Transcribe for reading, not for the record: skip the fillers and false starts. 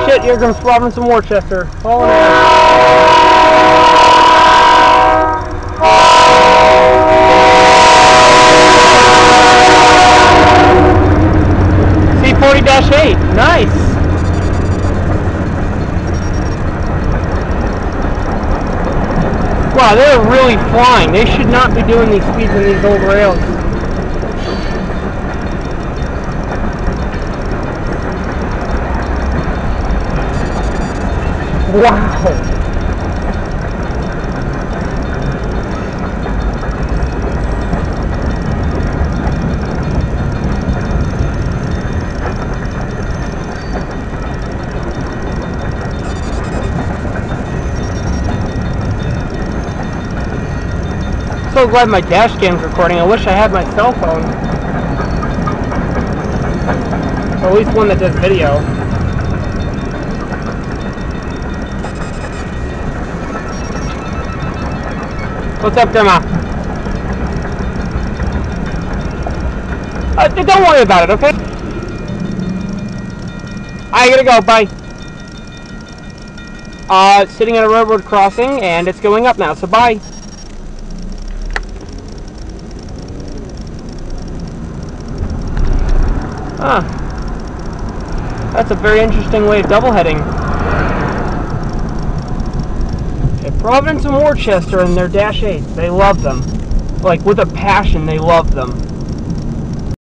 shit, here comes Robinson Worcester. Oh, C40-8, nice. Wow, they're really flying. They should not be doing these speeds in these old rails. Wow. So glad my dash cam's recording. I wish I had my cell phone. Or at least one that does video. What's up, Grandma? Don't worry about it, okay? I gotta go, bye. Sitting at a railroad crossing, and it's going up now, so bye. Huh. That's a very interesting way of double heading. Okay, Providence and Worcester and their Dash 8s, they love them. Like, with a passion, they love them.